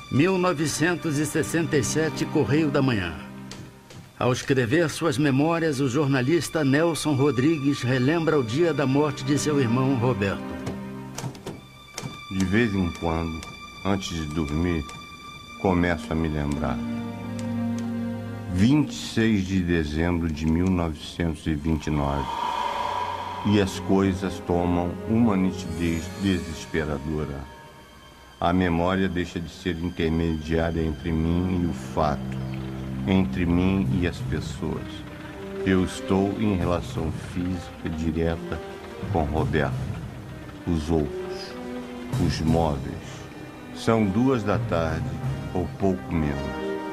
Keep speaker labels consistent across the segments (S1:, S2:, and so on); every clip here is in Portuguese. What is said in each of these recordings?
S1: 1967, Correio da Manhã. Ao escrever suas memórias, o jornalista Nelson Rodrigues relembra o dia da morte de seu irmão Roberto.
S2: De vez em quando, antes de dormir, começo a me lembrar. 26 de dezembro de 1929. E as coisas tomam uma nitidez desesperadora. A memória deixa de ser intermediária entre mim e o fato, entre mim e as pessoas. Eu estou em relação física direta com Roberto. Os outros, os móveis. São 2 da tarde ou pouco menos.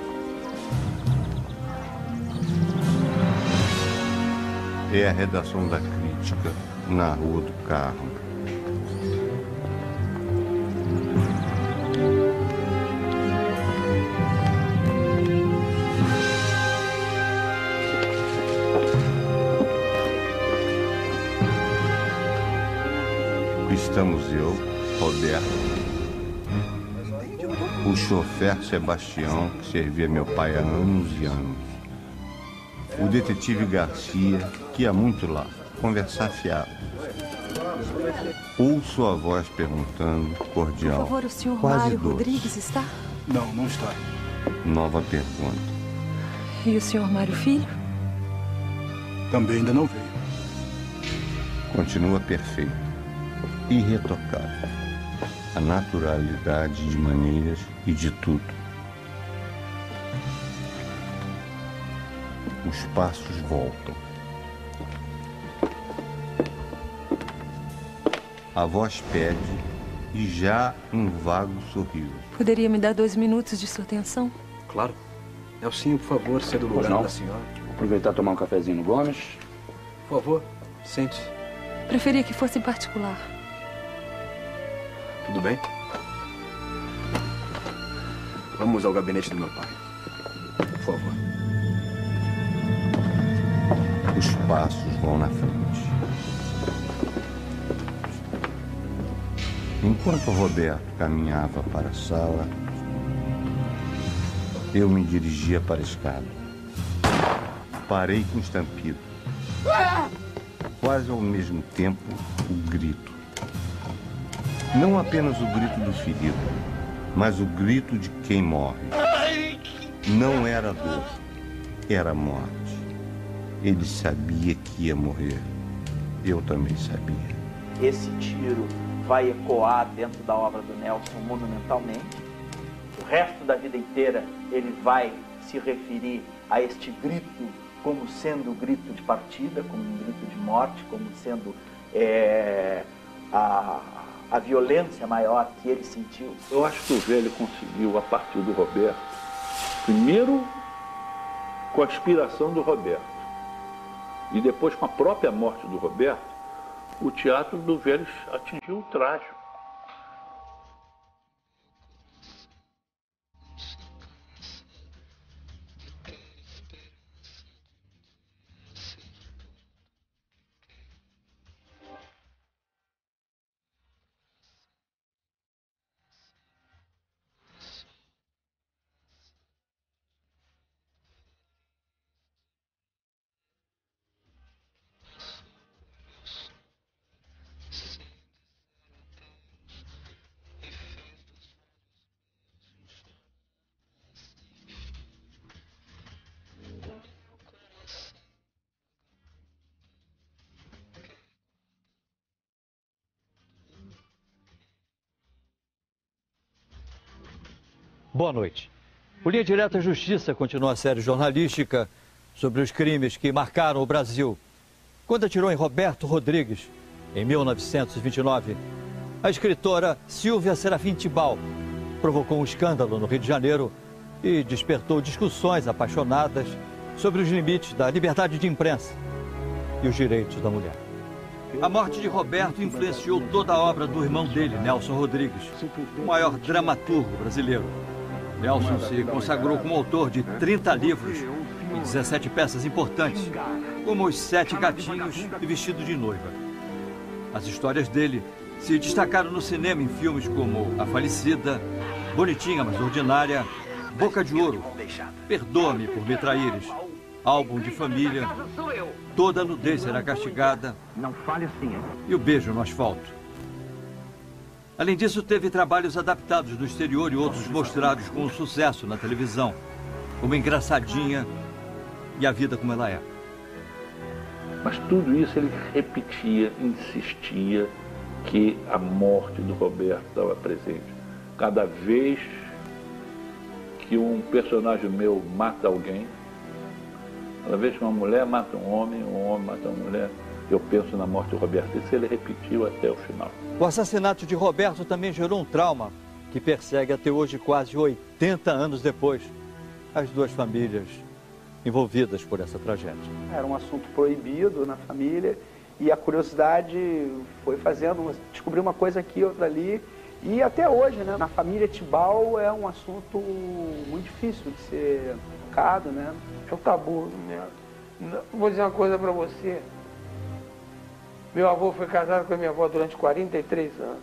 S2: É a redação da Crítica na Rua do Carmo. Estamos eu, Roberto, o chofer Sebastião, que servia meu pai há anos e anos, o detetive Garcia, que ia muito lá, conversar fiado. Ouço a voz perguntando, cordial.
S3: Por favor, o senhor
S2: quase
S3: Mário
S2: doce.
S3: Rodrigues está?
S4: Não, não está.
S2: Nova pergunta.
S3: E o senhor Mário Filho?
S4: Também ainda não veio.
S2: Continua perfeito, irretocável. A naturalidade de maneiras e de tudo. Os passos voltam. A voz pede e já um vago sorriso.
S3: Poderia me dar 2 minutos de sua atenção?
S5: Claro. Nelsinho, por favor, cedo no lugar da senhora.
S6: Vou aproveitar e tomar um cafezinho no Gomes.
S5: Por favor, sente-se.
S3: Preferia que fosse em particular.
S5: Tudo bem? Vamos ao gabinete do meu pai. Por favor.
S2: Os passos vão na frente. Enquanto Roberto caminhava para a sala, eu me dirigia para a escada. Parei com estampido. Quase ao mesmo tempo, o grito. Não apenas o grito do ferido, mas o grito de quem morre. Não era dor, era morte. Ele sabia que ia morrer. Eu também sabia.
S7: Esse tiro vai ecoar dentro da obra do Nelson monumentalmente. O resto da vida inteira ele vai se referir a este grito como sendo o grito de partida, como um grito de morte, como sendo a violência maior que ele sentiu.
S8: Eu acho que o velho conseguiu, a partir do Roberto, primeiro com a inspiração do Roberto, e depois com a própria morte do Roberto, o teatro do velho atingiu o trágico.
S9: Boa noite. O Linha Direta Justiça continua a série jornalística sobre os crimes que marcaram o Brasil. Quando atirou em Roberto Rodrigues, em 1929, a escritora Silvia Serafim Tibal provocou um escândalo no Rio de Janeiro e despertou discussões apaixonadas sobre os limites da liberdade de imprensa e os direitos da mulher. A morte de Roberto influenciou toda a obra do irmão dele, Nelson Rodrigues, o maior dramaturgo brasileiro. Nelson se consagrou como autor de 30 livros e 17 peças importantes, como Os 7 Gatinhos e Vestido de Noiva. As histórias dele se destacaram no cinema em filmes como A Falecida, Bonitinha, mas ordinária, Boca de Ouro, Perdoa-me por me traíres, Álbum de Família, Toda Nudez Será Castigada,
S7: Não fale assim, hein?
S9: e O Beijo no Asfalto. Além disso, teve trabalhos adaptados do exterior e outros mostrados com sucesso na televisão, como Engraçadinha e A Vida Como Ela É.
S8: Mas tudo isso ele repetia, insistia que a morte do Roberto estava presente. Cada vez que um personagem meu mata alguém, cada vez que uma mulher mata um homem mata uma mulher, eu penso na morte do Roberto. Isso ele repetiu até o final.
S9: O assassinato de Roberto também gerou um trauma que persegue até hoje, quase 80 anos depois, as duas famílias envolvidas por essa tragédia.
S10: Era um assunto proibido na família e a curiosidade foi fazendo, descobrir uma coisa aqui, outra ali. E até hoje, né, na família Tibau é um assunto muito difícil de ser tocado, né?
S11: É um tabu, né? Vou dizer uma coisa para você. Meu avô foi casado com a minha avó durante 43 anos.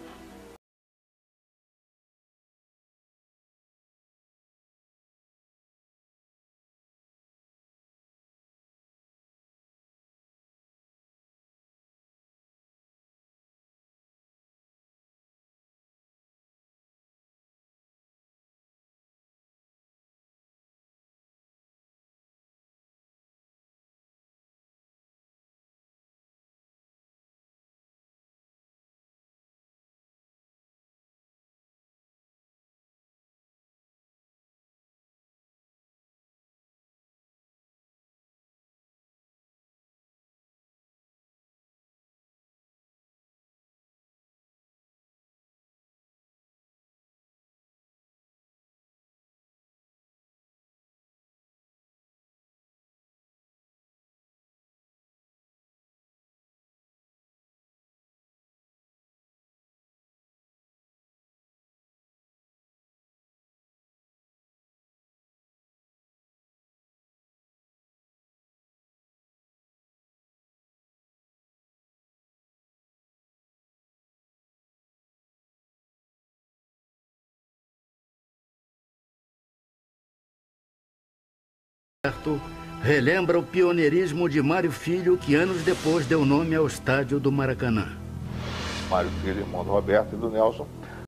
S1: Relembra o pioneirismo de Mário Filho, que anos depois deu nome ao estádio do Maracanã.
S12: Mário Filho, irmão do Roberto e do Nelson.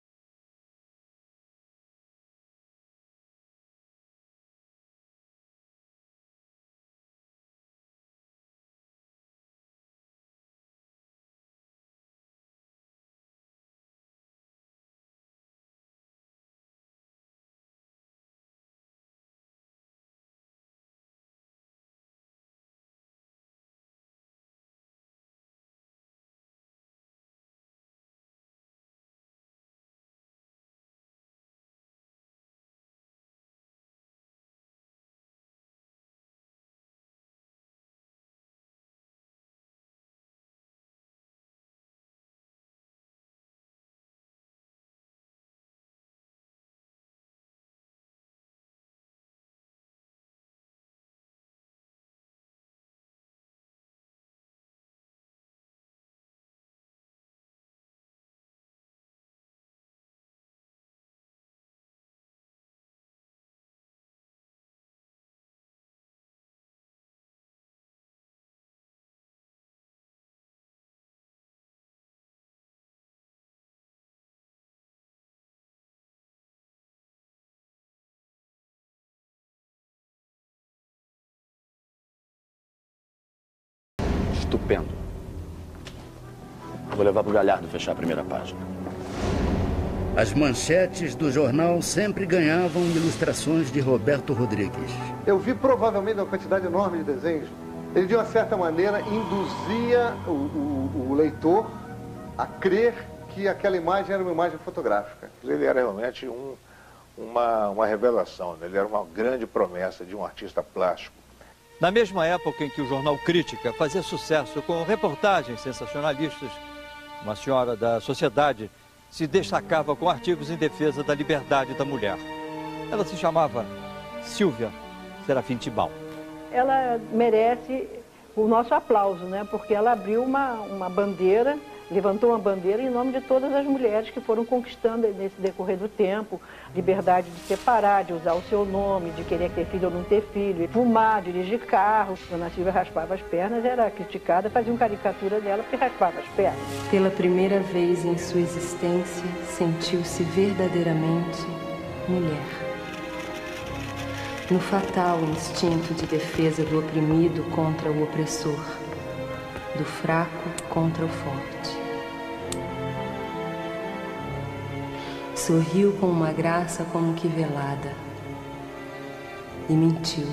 S6: Estupendo. Vou levar pro Galhardo fechar a primeira página.
S1: As manchetes do jornal sempre ganhavam ilustrações de Roberto Rodrigues.
S13: Eu vi provavelmente uma quantidade enorme de desenhos. Ele, de uma certa maneira, induzia o leitor a crer que aquela imagem era uma imagem fotográfica.
S12: Ele era realmente uma revelação, né? Ele era uma grande promessa de um artista plástico.
S9: Na mesma época em que o jornal Crítica fazia sucesso com reportagens sensacionalistas, uma senhora da sociedade se destacava com artigos em defesa da liberdade da mulher. Ela se chamava Silvia Serafim Tibau.
S14: Ela merece o nosso aplauso, né? Porque ela abriu uma bandeira levantou uma bandeira em nome de todas as mulheres que foram conquistando nesse decorrer do tempo, liberdade de separar, de usar o seu nome, de querer ter filho ou não ter filho, fumar, dirigir carro. Dona Silvia raspava as pernas, era criticada, faziam caricatura dela porque raspava as pernas.
S3: Pela primeira vez em sua existência, sentiu-se verdadeiramente mulher. No fatal instinto de defesa do oprimido contra o opressor, do fraco contra o forte. Sorriu com uma graça como que velada e mentiu.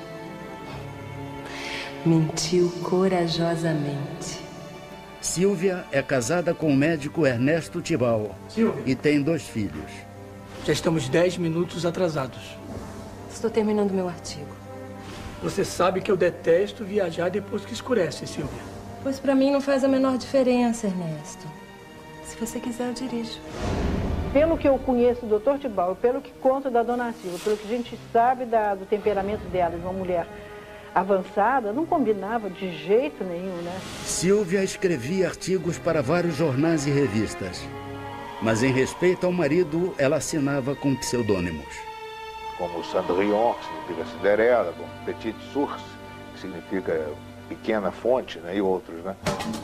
S3: Mentiu corajosamente.
S1: Silvia é casada com o médico Ernesto Tibau e tem 2 filhos.
S11: Já estamos 10 minutos atrasados.
S3: Estou terminando meu artigo.
S11: Você sabe que eu detesto viajar depois que escurece, Silvia.
S3: Pois para mim não faz a menor diferença, Ernesto. Se você quiser, eu dirijo.
S14: Pelo que eu conheço do Dr. Tibau, pelo que conta da Dona Silvia, pelo que a gente sabe do temperamento dela, de uma mulher avançada, não combinava de jeito nenhum, né?
S1: Silvia escrevia artigos para vários jornais e revistas. Mas em respeito ao marido, ela assinava com pseudônimos.
S12: Como Cendrillon, que significa Cinderela, como Petite Source, que significa pequena fonte, né? E outros, né?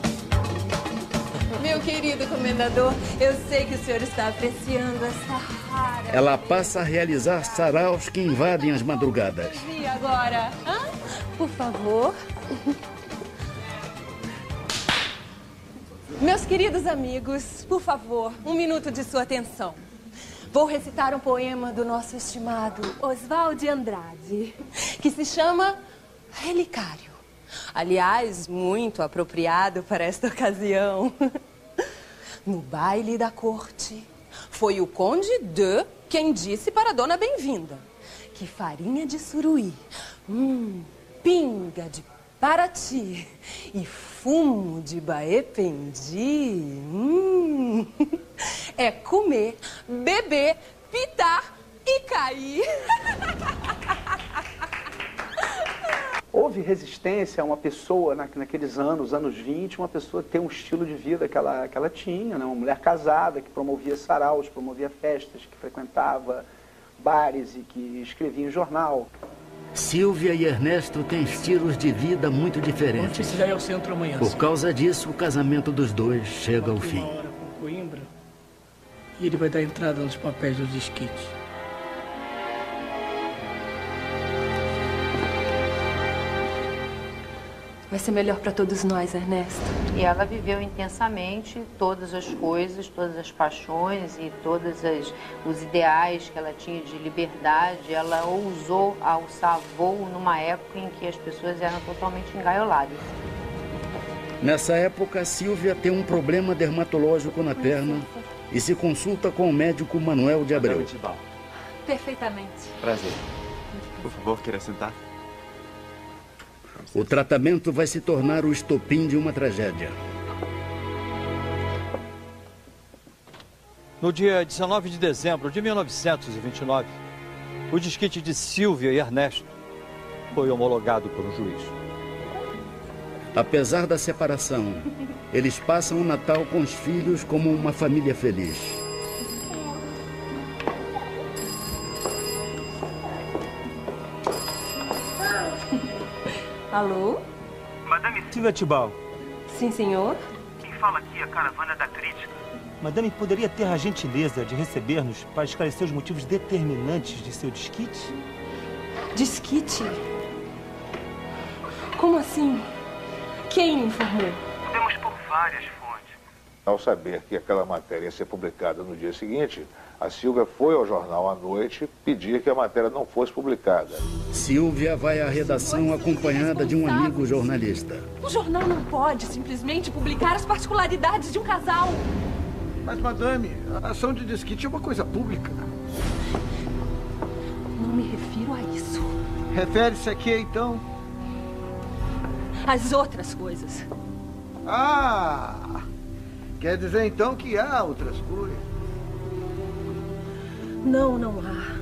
S15: Meu querido comendador, eu sei que o senhor está apreciando essa rara...
S1: Ela passa a realizar saraus que invadem as madrugadas.
S15: E agora? Por favor. Meus queridos amigos, por favor, 1 minuto de sua atenção. Vou recitar um poema do nosso estimado Oswald de Andrade, que se chama Relicário. Aliás, muito apropriado para esta ocasião. No baile da corte, foi o Conde de quem disse para a Dona Bem-vinda que farinha de suruí, pinga de Paraty e fumo de Baependi é comer, beber, pitar e cair.
S10: Houve resistência a uma pessoa, naqueles anos 20, uma pessoa ter um estilo de vida que ela tinha, né? Uma mulher casada que promovia saraus, promovia festas, que frequentava bares e que escrevia em jornal.
S1: Silvia e Ernesto têm estilos de vida muito diferentes.
S11: Notícia já é ao centro amanhã.
S1: Por causa disso, o casamento dos dois chega ao fim.
S11: Uma hora com Coimbra e ele vai dar entrada nos papéis dos esquites.
S3: Vai ser melhor para todos nós, Ernesto.
S16: E ela viveu intensamente todas as coisas, todas as paixões e todos os ideais que ela tinha de liberdade. Ela ousou alçar voo numa época em que as pessoas eram totalmente engaioladas.
S1: Nessa época, Silvia tem um problema dermatológico na perna e se consulta com o médico Manuel de Abreu.
S15: Perfeitamente.
S17: Prazer. Por favor, queira sentar?
S1: O tratamento vai se tornar o estopim de uma tragédia.
S9: No dia 19 de dezembro de 1929, o desquite de Silvia e Ernesto foi homologado por um juiz.
S1: Apesar da separação, eles passam o Natal com os filhos como uma família feliz.
S3: Alô?
S18: Madame Silvia Tibau.
S3: Sim, senhor.
S18: Quem fala aqui é a Caravana da Crítica. Madame, poderia ter a gentileza de receber-nos para esclarecer os motivos determinantes de seu desquite?
S3: Desquite? Como assim? Quem me informou?
S18: Podemos por várias fontes.
S12: Ao saber que aquela matéria ia ser publicada no dia seguinte, a Silvia foi ao jornal à noite pedir que a matéria não fosse publicada.
S1: Silvia vai à redação acompanhada de um amigo jornalista.
S15: O jornal não pode simplesmente publicar as particularidades de um casal.
S19: Mas, madame, a ação de desquite é uma coisa pública.
S15: Não me refiro a isso.
S19: Refere-se a quê, então?
S15: As outras coisas.
S19: Ah! Quer dizer, então, que há outras coisas.
S3: Não, não há.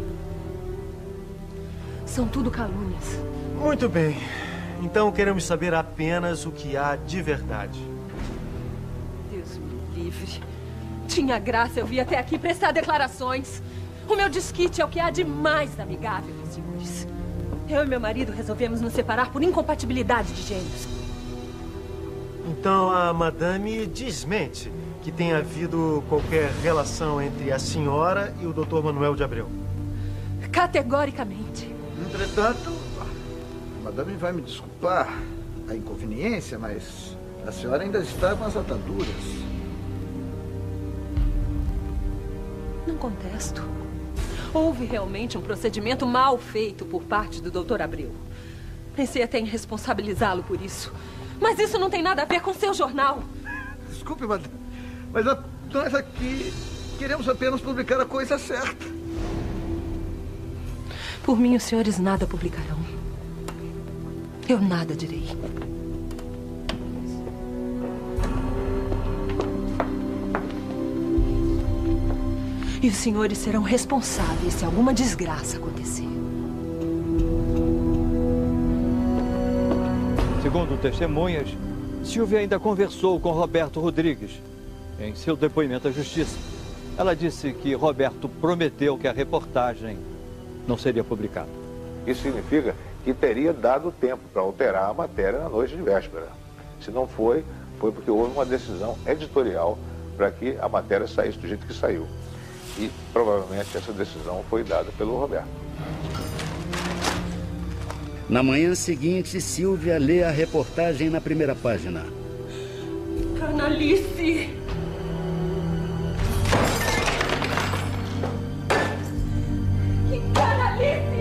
S3: São tudo calúnias.
S17: Muito bem. Então queremos saber apenas o que há de verdade.
S15: Deus me livre. Tinha graça eu vir até aqui prestar declarações. O meu desquite é o que há de mais amigável, meus senhores. Eu e meu marido resolvemos nos separar por incompatibilidade de gênios.
S20: Então a madame desmente que tenha havido qualquer relação entre a senhora e o Dr. Manuel de Abreu.
S15: Categoricamente.
S19: Entretanto, a madame vai me desculpar a inconveniência, mas a senhora ainda está com as ataduras.
S15: Não contesto. Houve realmente um procedimento mal feito por parte do Dr. Abreu. Pensei até em responsabilizá-lo por isso. Mas isso não tem nada a ver com seu jornal.
S19: Desculpe, madame, mas nós aqui queremos apenas publicar a coisa certa.
S15: Por mim, os senhores nada publicarão. Eu nada direi. E os senhores serão responsáveis se alguma desgraça acontecer.
S9: Segundo testemunhas, Silvia ainda conversou com Roberto Rodrigues. Em seu depoimento à justiça, ela disse que Roberto prometeu que a reportagem não seria publicada.
S12: Isso significa que teria dado tempo para alterar a matéria na noite de véspera. Se não foi, foi porque houve uma decisão editorial para que a matéria saísse do jeito que saiu. E provavelmente essa decisão foi dada pelo Roberto.
S1: Na manhã seguinte, Silvia lê a reportagem na primeira página.
S15: Canalice! Que canalice!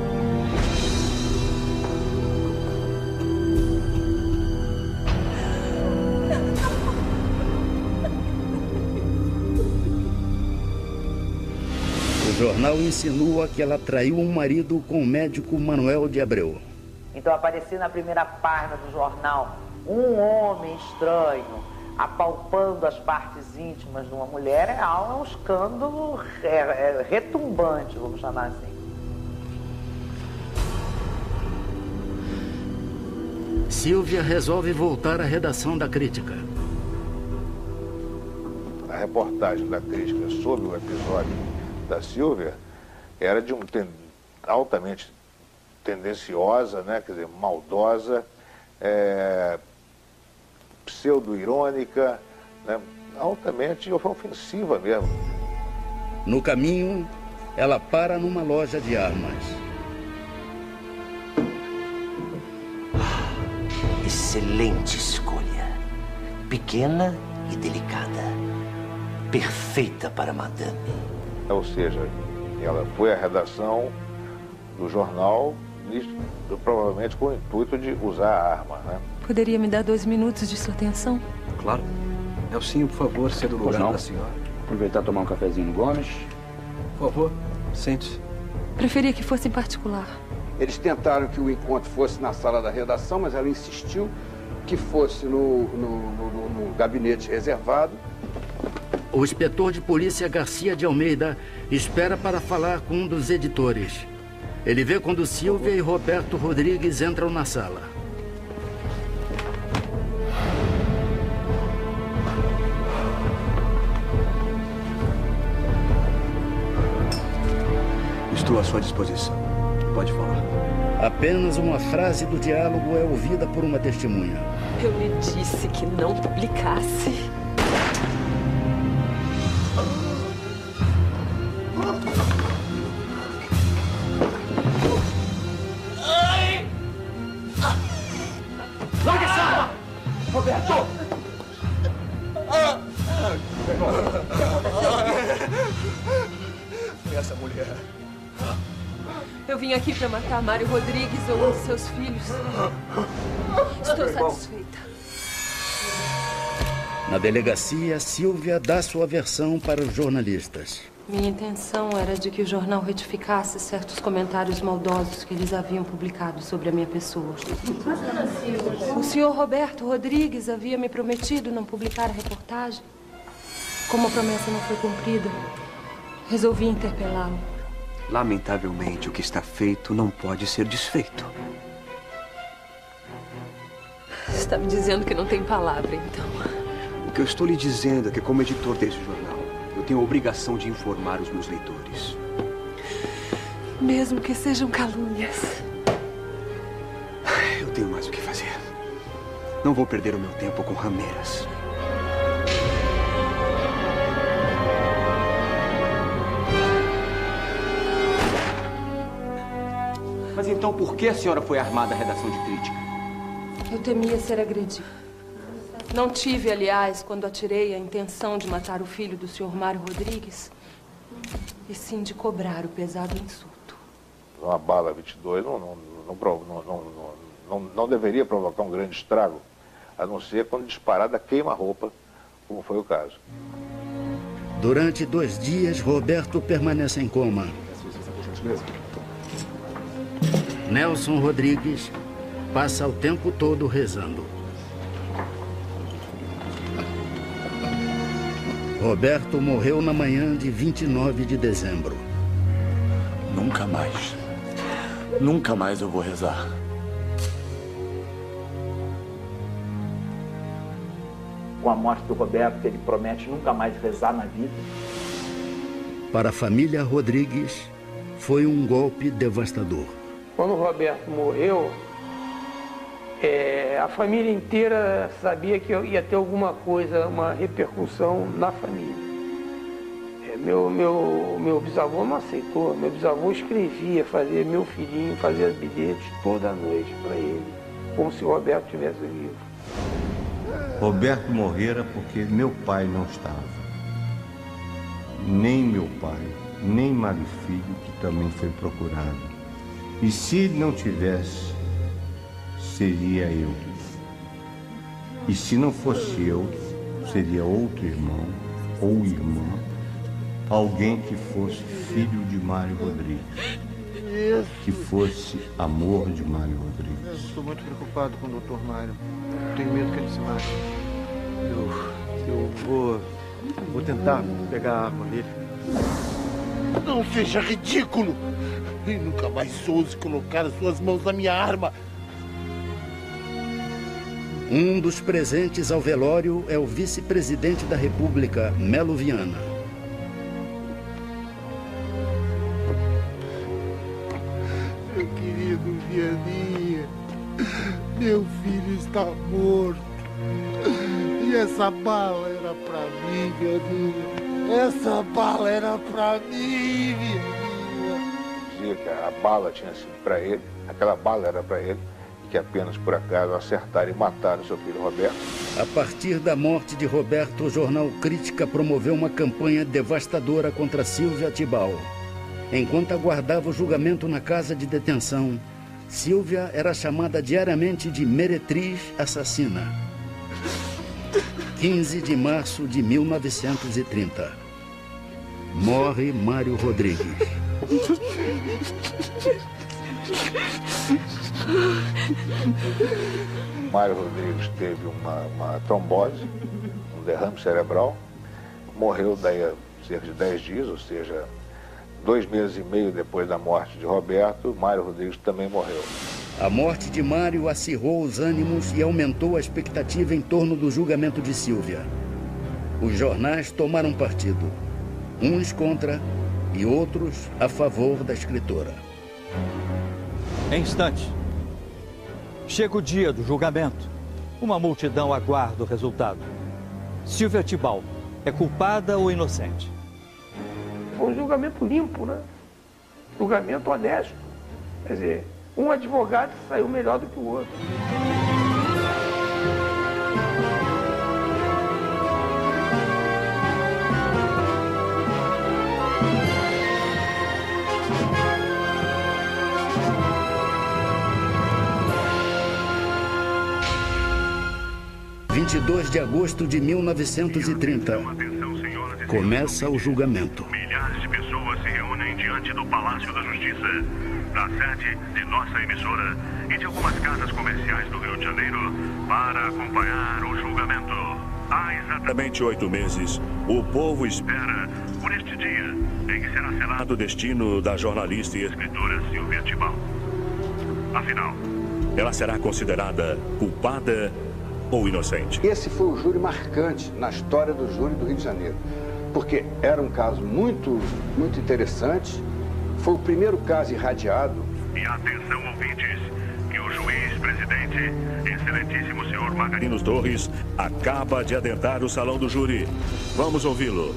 S1: O jornal insinua que ela traiu um marido com o médico Manuel de Abreu.
S21: Então aparecer na primeira página do jornal um homem estranho apalpando as partes íntimas de uma mulher é um escândalo retumbante, vamos chamar assim.
S1: Silvia resolve voltar à redação da crítica.
S12: A reportagem da crítica sobre o episódio da Silvia era de altamente tendenciosa, né? Quer dizer, maldosa, pseudo-irônica, né? Altamente ofensiva mesmo.
S1: No caminho, ela para numa loja de armas.
S22: Excelente escolha. Pequena e delicada. Perfeita para madame.
S12: Ou seja, ela foi à redação do jornal, provavelmente com o intuito de usar a arma, né?
S15: Poderia me dar 2 minutos de sua atenção?
S5: Claro. Elcinho, por favor, cedo no lugar da senhora.
S23: Aproveitar e tomar um cafezinho no Gomes.
S5: Por favor, sente-se.
S15: Preferia que fosse em particular.
S24: Eles tentaram que o encontro fosse na sala da redação, mas ela insistiu que fosse no gabinete reservado.
S1: O inspetor de polícia Garcia de Almeida espera para falar com um dos editores. Ele vê quando Silvia e Roberto Rodrigues entram na sala.
S5: Estou à sua disposição. Pode falar.
S1: Apenas uma frase do diálogo é ouvida por uma testemunha.
S15: Eu lhe disse que não publicasse.
S22: Larga essa arma! Roberto!
S5: Essa mulher.
S15: Eu vim aqui para matar Mário Rodrigues ou um de seus filhos. Estou satisfeita.
S1: Na delegacia, Silvia dá sua versão para os jornalistas.
S3: Minha intenção era de que o jornal retificasse certos comentários maldosos que eles haviam publicado sobre a minha pessoa. O senhor Roberto Rodrigues havia me prometido não publicar a reportagem. Como a promessa não foi cumprida, resolvi interpelá-lo.
S5: Lamentavelmente, o que está feito não pode ser desfeito.
S15: Está me dizendo que não tem palavra, então.
S5: O que eu estou lhe dizendo é que, como editor desse jornal, eu tenho a obrigação de informar os meus leitores.
S3: Mesmo que sejam calúnias.
S5: Eu tenho mais o que fazer. Não vou perder o meu tempo com rameiras. Mas então por que a senhora foi armada à redação de crítica?
S3: Eu temia ser agredida. Não tive, aliás, quando atirei, a intenção de matar o filho do Sr. Mário Rodrigues, e sim de cobrar o pesado insulto.
S12: Uma bala 22 não deveria provocar um grande estrago, a não ser quando disparada queima-roupa, como foi o caso.
S1: Durante 2 dias, Roberto permanece em coma. Nelson Rodrigues passa o tempo todo rezando. Roberto morreu na manhã de 29 de dezembro.
S6: Nunca mais eu vou rezar.
S10: Com a morte do Roberto, ele promete nunca mais rezar na vida.
S1: Para a família Rodrigues, foi um golpe devastador.
S11: Quando o Roberto morreu, a família inteira sabia que ia ter alguma coisa, uma repercussão na família. Meu bisavô não aceitou. Meu bisavô escrevia, meu filhinho fazia bilhetes toda noite para ele, como se o Roberto estivesse vivo.
S2: Roberto morrera porque meu pai não estava. Nem meu pai, nem Mário Filho, que também foi procurado. E se ele não tivesse, seria eu. E se não fosse eu, seria outro irmão ou irmã, alguém que fosse filho de Mário Rodrigues, que fosse amor de Mário Rodrigues.
S13: Eu estou muito preocupado com o Dr. Mário. Tenho medo que ele se mate.
S20: Eu vou tentar pegar a arma dele.
S4: Não seja ridículo! E nunca mais ouse colocar as suas mãos na minha arma.
S1: Um dos presentes ao velório é o vice-presidente da República, Melo Viana.
S4: Meu querido Vianinha, meu filho está morto. E essa bala era pra mim, Vianinha. Essa bala era pra mim, Vianinha.
S12: Dizia que a bala tinha sido para ele, aquela bala era para ele, e que apenas por acaso acertaram e mataram seu filho Roberto.
S1: A partir da morte de Roberto, o jornal Crítica promoveu uma campanha devastadora contra Silvia Tibau. Enquanto aguardava o julgamento na casa de detenção, Silvia era chamada diariamente de meretriz assassina. 15 de março de 1930. Morre Mário Rodrigues.
S12: Mário Rodrigues teve uma trombose, um derrame cerebral, morreu daí a cerca de 10 dias, ou seja, 2 meses e meio depois da morte de Roberto, Mário Rodrigues também morreu.
S1: A morte de Mário acirrou os ânimos e aumentou a expectativa em torno do julgamento de Silvia. Os jornais tomaram partido, uns contra e outros a favor da escritora.
S9: Em instantes, chega o dia do julgamento. Uma multidão aguarda o resultado. Silvia Tibau é culpada ou inocente?
S11: Foi um julgamento limpo, né? Julgamento honesto. Quer dizer, um advogado saiu melhor do que o outro.
S1: Em 22 de agosto de 1930, começa o julgamento.
S7: Milhares de pessoas se reúnem diante do Palácio da Justiça, da sede de nossa emissora e de algumas casas comerciais do Rio de Janeiro para acompanhar o julgamento. Há exatamente 8 meses, o povo espera por este dia em que será selado o destino da jornalista e escritora Silvia Tibau. Afinal, ela será considerada culpada ou inocente?
S24: Esse foi o júri marcante na história do júri do Rio de Janeiro, porque era um caso muito interessante, foi o primeiro caso irradiado.
S7: E atenção, ouvintes, que o juiz-presidente, excelentíssimo senhor Margarino Torres, acaba de adentrar o salão do júri. Vamos ouvi-lo.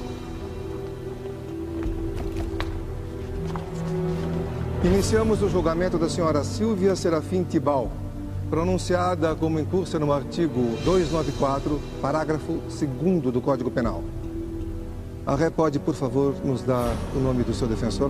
S8: Iniciamos o julgamento da senhora Silvia Serafim Tibau, pronunciada como incursa no artigo 294, parágrafo 2º do Código Penal. A ré pode, por favor, nos dar o nome do seu defensor?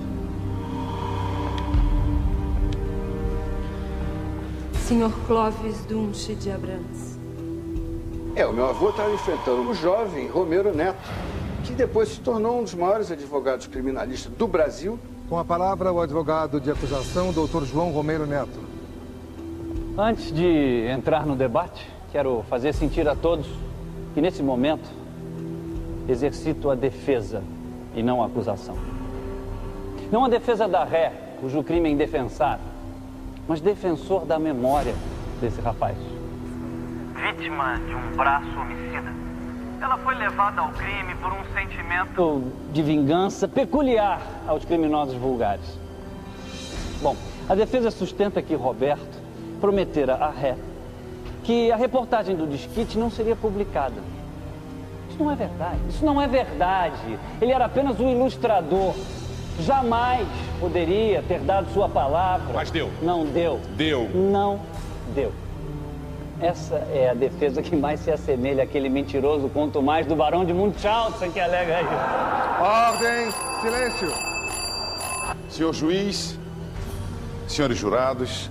S3: Senhor Clóvis Dunche de Abrantes.
S24: O meu avô estava enfrentando o jovem Romero Neto, que depois se tornou um dos maiores advogados criminalistas do Brasil.
S8: Com a palavra, o advogado de acusação, Dr. João Romero Neto.
S14: Antes de entrar no debate, quero fazer sentir a todos que, nesse momento, exercito a defesa e não a acusação. Não a defesa da ré, cujo crime é indefensável, mas defensor da memória desse rapaz.
S16: Vítima de um braço homicida. Ela foi levada ao crime por um sentimento
S14: de vingança peculiar aos criminosos vulgares. Bom, a defesa sustenta que Roberto prometera à ré que a reportagem do desquite não seria publicada. Isso não é verdade. Isso não é verdade. Ele era apenas um ilustrador. Jamais poderia ter dado sua palavra.
S7: Mas deu.
S14: Não deu.
S7: Deu.
S14: Não deu. Essa é a defesa que mais se assemelha àquele mentiroso conto mais do Barão de Munchausen que alega isso.
S8: Ordem, silêncio.
S18: Senhor juiz, senhores jurados.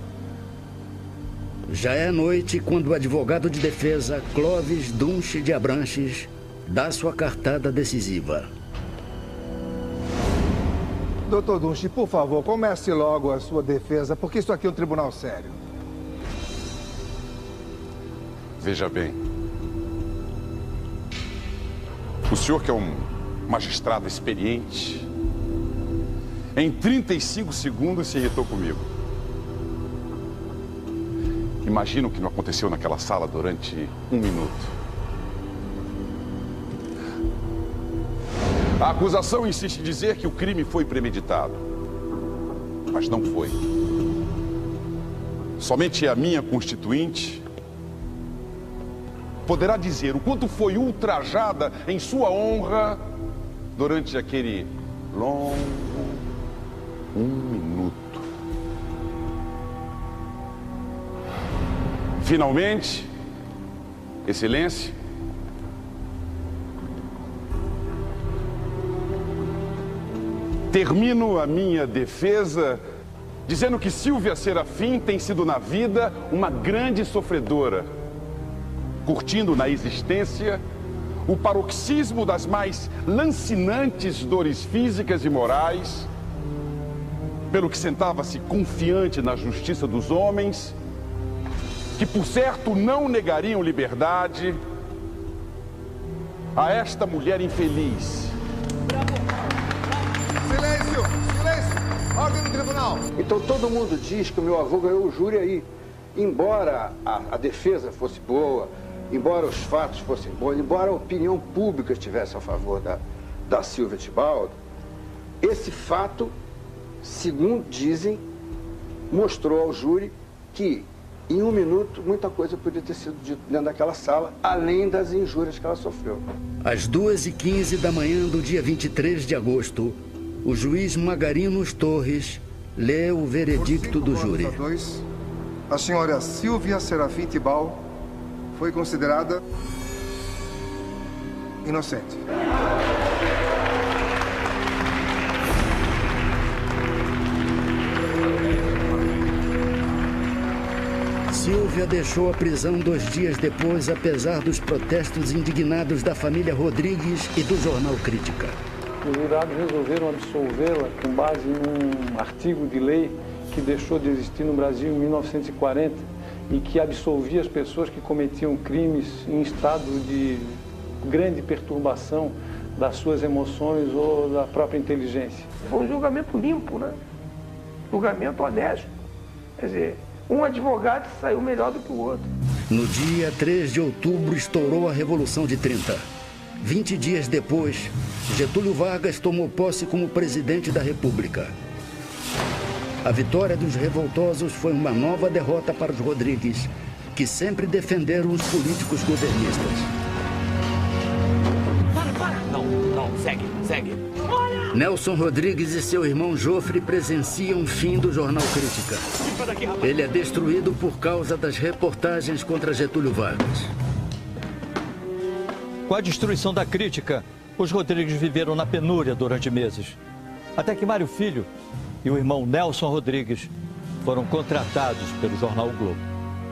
S1: Já é noite quando o advogado de defesa, Clóvis Dunche de Abranches, dá sua cartada decisiva.
S8: Doutor Dunche, por favor, comece logo a sua defesa, porque isso aqui é um tribunal sério.
S18: Veja bem, o senhor que é um magistrado experiente, em 35 segundos se irritou comigo. Imagino que não aconteceu naquela sala durante 1 minuto. A acusação insiste em dizer que o crime foi premeditado, mas não foi. Somente a minha constituinte poderá dizer o quanto foi ultrajada em sua honra durante aquele longo 1 minuto. Finalmente, excelência, termino a minha defesa dizendo que Silvia Serafim tem sido na vida uma grande sofredora, curtindo na existência o paroxismo das mais lancinantes dores físicas e morais, pelo que sentava-se confiante na justiça dos homens, que por certo não negariam liberdade a esta mulher infeliz.
S8: Silêncio! Silêncio! Ordem no tribunal!
S24: Então todo mundo diz que o meu avô ganhou o júri aí. Embora a defesa fosse boa, embora os fatos fossem bons, embora a opinião pública estivesse a favor da Silvia Tibau, esse fato, segundo dizem, mostrou ao júri que, em 1 minuto, muita coisa podia ter sido dita dentro daquela sala, além das injúrias que ela sofreu.
S1: Às 2h15 da manhã do dia 23 de agosto, o juiz Margarino Torres lê o veredicto do júri.
S8: A senhora Silvia Serafim Tibau foi considerada inocente.
S1: Silvia deixou a prisão 2 dias depois, apesar dos protestos indignados da família Rodrigues e do jornal Crítica.
S25: Os jurados resolveram absolvê-la com base num artigo de lei que deixou de existir no Brasil em 1940 e que absolvia as pessoas que cometiam crimes em estado de grande perturbação das suas emoções ou da própria inteligência.
S11: Foi um julgamento limpo, né? Julgamento honesto. Quer dizer, um advogado saiu melhor do que o outro.
S1: No dia 3 de outubro estourou a Revolução de 30. 20 dias depois, Getúlio Vargas tomou posse como presidente da República. A vitória dos revoltosos foi uma nova derrota para os Rodrigues, que sempre defenderam os políticos governistas.
S6: Para! Não, segue.
S1: Nelson Rodrigues e seu irmão Jofre presenciam o fim do jornal Crítica. Ele é destruído por causa das reportagens contra Getúlio Vargas.
S9: Com a destruição da Crítica, os Rodrigues viveram na penúria durante meses. Até que Mário Filho e o irmão Nelson Rodrigues foram contratados pelo jornal o Globo.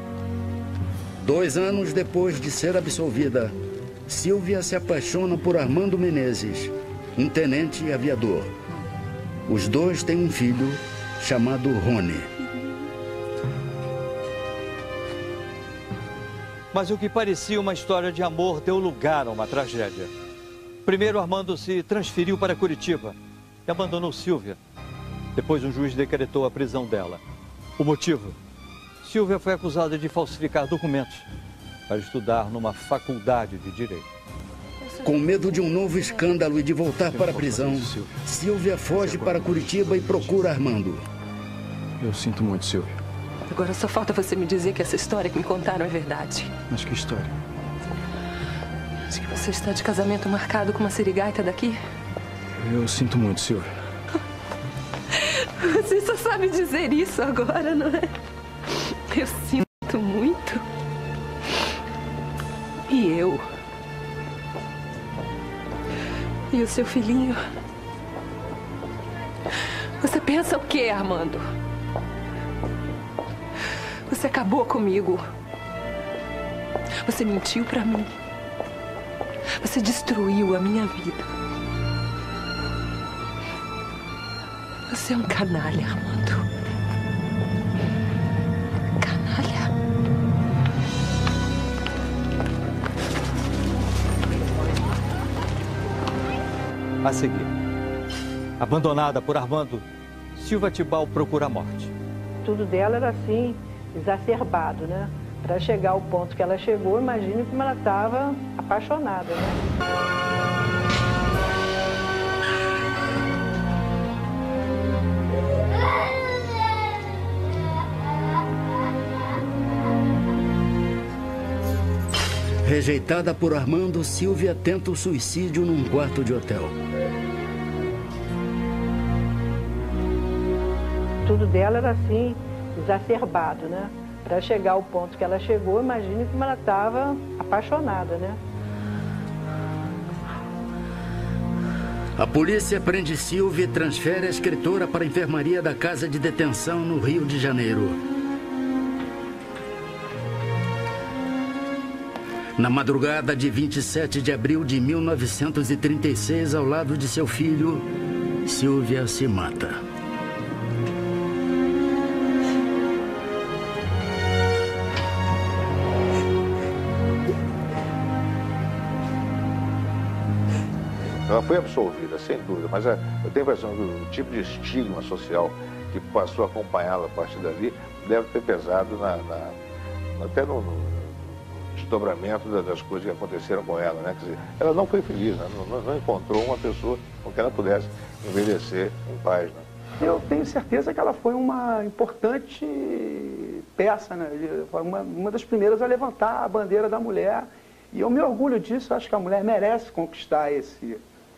S1: 2 anos depois de ser absolvida, Sílvia se apaixona por Armando Menezes, um tenente aviador. Os dois têm um filho chamado Rony.
S9: Mas o que parecia uma história de amor deu lugar a uma tragédia. Primeiro, Armando se transferiu para Curitiba e abandonou Sílvia. Depois, um juiz decretou a prisão dela. O motivo? Sílvia foi acusada de falsificar documentos para estudar numa faculdade de Direito.
S1: Com medo de um novo escândalo e de voltar para a prisão, Sílvia foge para Curitiba e procura Armando.
S5: Eu sinto muito, Sílvia.
S3: Agora só falta você me dizer que essa história que me contaram é verdade.
S5: Mas que história?
S3: Diz que você está de casamento marcado com uma sirigaita daqui?
S5: Eu sinto muito, Sílvia.
S3: Você só sabe dizer isso agora, não é? Eu sinto muito. E eu? E o seu filhinho? Você pensa o quê, Armando? Você acabou comigo. Você mentiu pra mim. Você destruiu a minha vida. Você é um canalha, Armando. Canalha.
S9: A seguir, abandonada por Armando, Silvia Tibau procura a morte.
S17: Tudo dela era assim, exacerbado, né? Para chegar ao ponto que ela chegou, imagine como ela estava apaixonada, né?
S1: Rejeitada por Armando, Sílvia tenta o suicídio num quarto de hotel.
S17: Tudo dela era assim, exacerbado, né? Para chegar ao ponto que ela chegou, imagine como ela estava apaixonada, né?
S1: A polícia prende Sílvia e transfere a escritora para a enfermaria da casa de detenção no Rio de Janeiro. Na madrugada de 27 de abril de 1936, ao lado de seu filho, Sílvia se mata.
S12: Ela foi absolvida, sem dúvida, mas eu tenho a impressão que o tipo de estigma social que passou a acompanhá-la a partir dali deve ter pesado até no desdobramento das coisas que aconteceram com ela, né? Quer dizer, ela não foi feliz, né? não encontrou uma pessoa com quem ela pudesse envelhecer em paz, né?
S10: Eu tenho certeza que ela foi uma importante peça, né? Foi uma das primeiras a levantar a bandeira da mulher. E eu me orgulho disso, acho que a mulher merece conquistar esse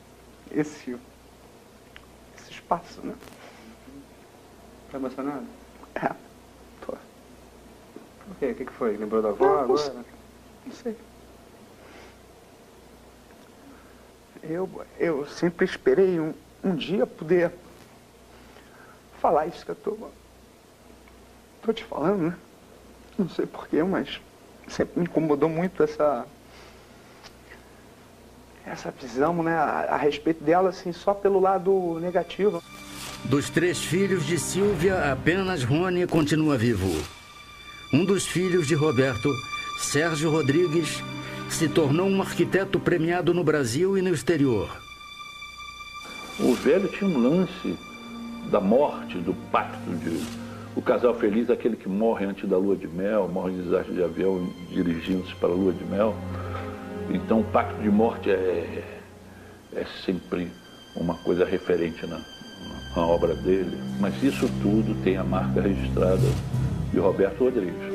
S10: espaço, né?
S25: Tá emocionado?
S10: É, tô.
S25: Por quê? O que foi? Lembrou da avó agora?
S10: Não sei. Eu sempre esperei um dia poder falar isso que eu tô te falando, né? Não sei porquê, mas sempre me incomodou muito essa visão, né, a respeito dela, assim, só pelo lado negativo.
S1: Dos 3 filhos de Sílvia, apenas Rony continua vivo. Um dos filhos de Roberto, Sérgio Rodrigues, se tornou um arquiteto premiado no Brasil e no exterior.
S19: O velho tinha um lance da morte, do pacto de
S15: O casal feliz é aquele que morre antes da lua de mel, morre em desastre de avião dirigindo-se para a lua de mel. Então o pacto de morte é sempre uma coisa referente na obra dele. Mas isso tudo tem a marca registrada de Roberto Rodrigues.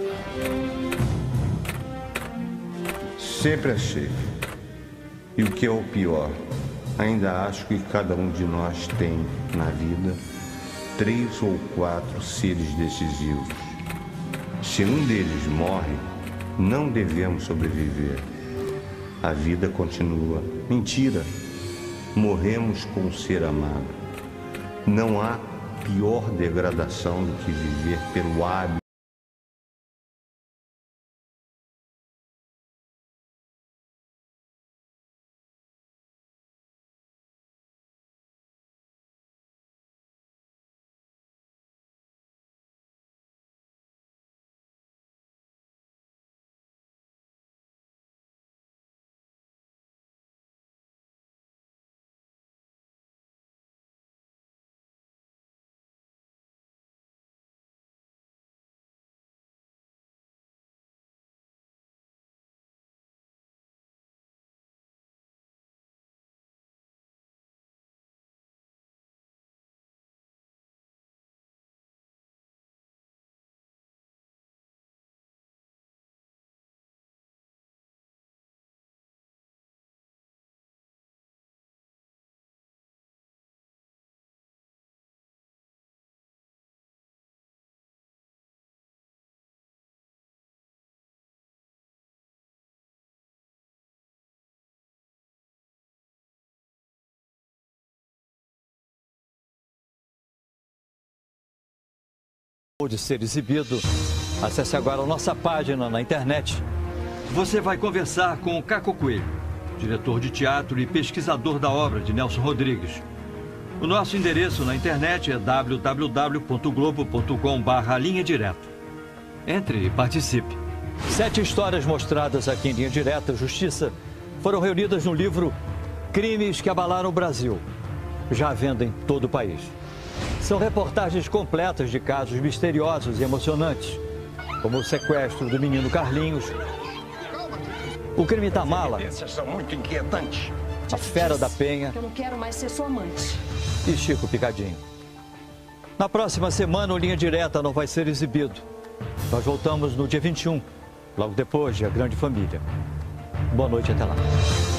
S2: Sempre achei. E o que é o pior, ainda acho que cada um de nós tem, na vida, 3 ou 4 seres decisivos. Se um deles morre, não devemos sobreviver. A vida continua. Mentira. Morremos com o ser amado. Não há pior degradação do que viver pelo hábito.
S9: De ser exibido, acesse agora a nossa página na internet. Você vai conversar com o Caco Coelho, diretor de teatro e pesquisador da obra de Nelson Rodrigues. O nosso endereço na internet é www.globo.com/Linha Direta. Entre e participe. 7 histórias mostradas aqui em Linha Direta Justiça foram reunidas no livro Crimes que Abalaram o Brasil, já à venda em todo o país. São reportagens completas de casos misteriosos e emocionantes, como o sequestro do menino Carlinhos, o crime da mala,
S11: São muito inquietantes.
S9: a fera da Penha
S3: Eu não quero mais ser sua amante.
S9: e Chico Picadinho. Na próxima semana, o Linha Direta não vai ser exibido. Nós voltamos no dia 21, logo depois de A Grande Família. Boa noite, até lá.